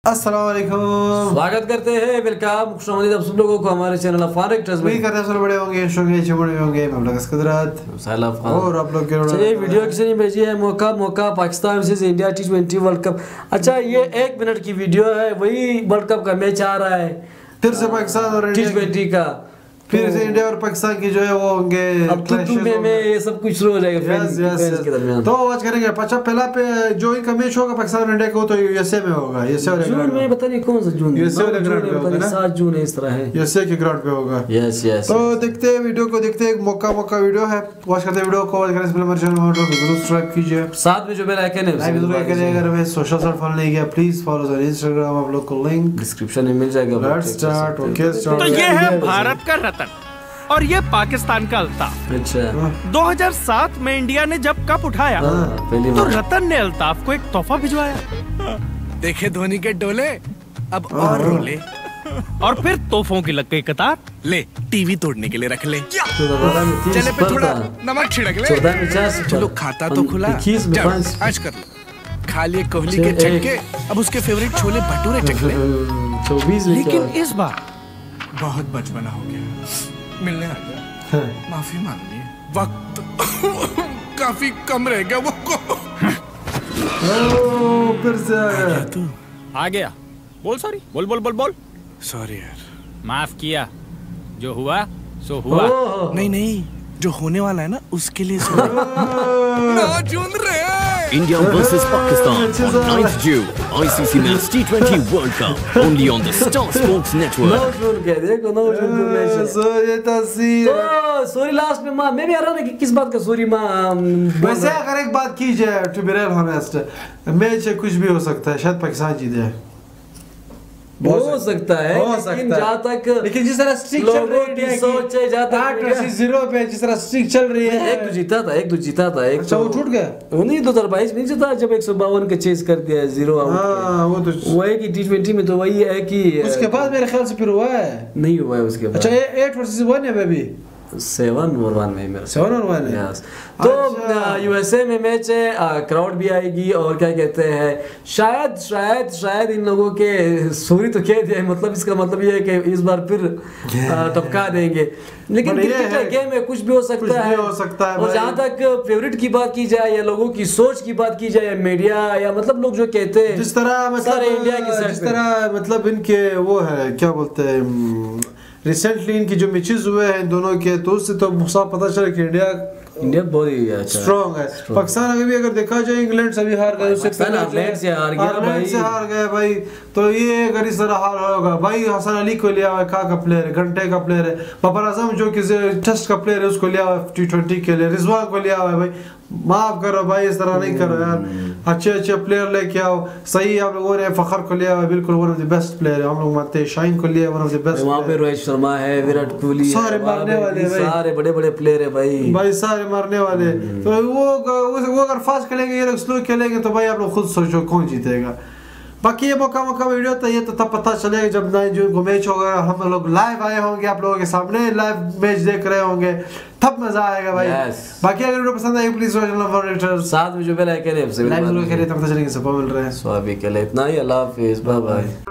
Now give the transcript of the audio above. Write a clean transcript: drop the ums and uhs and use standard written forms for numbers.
अस्सलाम वालेकुम, स्वागत करते हैं। वेलकम खुशामदीद आप सब लोगों को हमारे चैनल अफान एक्टर्स में। करते हैं सब बड़े होंगे, शोंगे चमड़े होंगे, ममलकत कुदरत और आप लोग के ये वीडियो किसी ने भेजी है। मौका Pakistan versus India T20 world cup. अच्छा, ये 1 मिनट की वीडियो है, वही वर्ल्ड कप का मैच आ रहा है फिर से पाकिस्तान और T20 का। फिर से इंडिया और पाकिस्तान की जो है वो होंगे अब में ये सब कुछ शुरू हो जाएगा फैंस के दरमियान। तो आज करेंगे अच्छा पहला पे जो इनका मैच होगा पाकिस्तान और इंडिया का, तो यूएसए में होगा। यूएसए वाले जून में पता नहीं कौन सा जून, यूएसए वाले ग्राउंड पे होगा ना, 7 जून है, इस तरह है, यूएसए के ग्राउंड पे होगा। यस तो देखते हैं वीडियो को, देखते हैं मौका वीडियो है, वॉच करते हैं वीडियो को। वॉच करने से पहले हमारे चैनल को जरूर सब्सक्राइब कीजिए, साथ में जो बेल आइकन है लाइक जरूर करिए। अगर हमें सोशल साइट फॉलो नहीं किया प्लीज फॉलो ऑन इंस्टाग्राम, आप लोग को लिंक डिस्क्रिप्शन में मिल जाएगा। Let's start. Okay start. तो ये है भारत का रतन और ये पाकिस्तान का अल्ताफ। अच्छा, 2007 में इंडिया ने जब कप उठाया तो रतन ने अल्ताफ को एक तोहफा भिजवाया। देखे धोनी के डोले, अब और रोले। और फिर तोहफों की लग गई कतार। ले टीवी तोड़ने के लिए रख ले, चले चले पे थोड़ा नमक छिड़क ले। 1450 चलो खाता तो खुला, आज कर लो। खा लिए कोहली के छक्के, अब उसके फेवरेट छोले भटूरे चख ले। 24 लेकिन इस बार बहुत बचपना हो गया, मिलने आ गया, माफी मांग ली, वक्त काफी कम रह गया वो फिर से आ गया तू। आ गया, बोल सॉरी, बोल। सॉरी यार, माफ किया, जो हुआ सो हुआ। नहीं, जो होने वाला है ना उसके लिए ना जून रहे। India versus Pakistan on 9th June, ICC Men's T20 World Cup, only on the Star Sports Network. Sorry last में मैं भी आ रहा था कि किस बात का सॉरी वैसे अगर एक बात की जाए, to be real honest, match कुछ भी हो सकता है, शायद पाकिस्तान जीत जाए, हो सकता है, लेकिन जहाँ तक लेकिन जिस तरह स्ट्रिक चल रही है, सोच है, जहाँ तक 0 पे जिस तरह स्ट्रिक चल रही है, एक तो जीता था, एक अच्छा वो टूट गया। वो नहीं 2022 में जीता जब 152 के चेस कर दिया 0 आउट। हाँ वो तो वो है कि T20 में तो वही है कि उसके बाद मेरे ख्याल से फिर हुआ है, नहीं हुआ है उसके बाद। अच्छा 8 वर्सेस 1 है, मैं भी 7 और 1 में मेरा 7 और 1 है। तो यूएसए में मैच है, क्राउड भी आएगी और क्या कहते हैं, शायद इन लोगों के सॉरी तो कह दिया, मतलब इसका मतलब ये है कि इस बार फिर टपका देंगे, लेकिन क्रिकेट गेम में कुछ भी हो सकता है। और जहाँ तक फेवरेट की बात की जाए या लोगों की सोच की बात की जाए या मीडिया या मतलब लोग जो कहते हैं, जिस तरह मतलब इंडिया की साइड, जिस तरह मतलब इनके वो है क्या बोलते हैं, रिसेंटली इनकी जो मैचेस हुए हैं दोनों के, तो उससे तो साफ पता चला कि इंडिया बहुत ही स्ट्रॉन्ग है। पाकिस्तान अभी अगर देखा जाए, इंग्लैंड से भी हार गए, उससे इंग्लैंड से हार गए भाई। तो ये अगर इस तरह हार होगा भाई, हसन अली को लिया हुआ का प्लेयर है, घंटे का प्लेयर है, बाबर आजम जो कि टेस्ट का प्लेयर है उसको लिया हुआ T20 के लिए, रिजवान को लिया हुआ है भाई। माफ करो भाई, इस तरह नहीं करो यार, अच्छे प्लेयर लेके आओ। सही आप लोगों ने फखर को लिया हुआ, बिल्कुल one of the best player है, हम लोग मानते हैं। शाहीन को लिया वन ऑफ द बेस्ट, वहाँ पे रोहित शर्मा है, विराट कोहली, सारे मारने वाले भाई, सारे बड़े प्लेयर है भाई, सारे मारने वाले। तो वो अगर फास्ट खेलेंगे, ये लोग स्लो खेलेंगे, तो भाई आप लोग खुद सोचो कौन जीतेगा। बाकी ये मौका वीडियो तो ये तो तब पता चलेगा जब 9 जून को मैच होगा, हम लोग लाइव आए होंगे, आप लोगों के सामने लाइव मैच देख रहे होंगे, तब मजा आएगा भाई। बाकी अगर वीडियो पसंद आए प्लीज साथ में जो बेल आइकन है, लाइक जरूर करिए, तब पता चलेगा सब मिल रहे हैं। सो अभी के लिए इतना ही, अल्लाह हाफिज़, बाय बाय।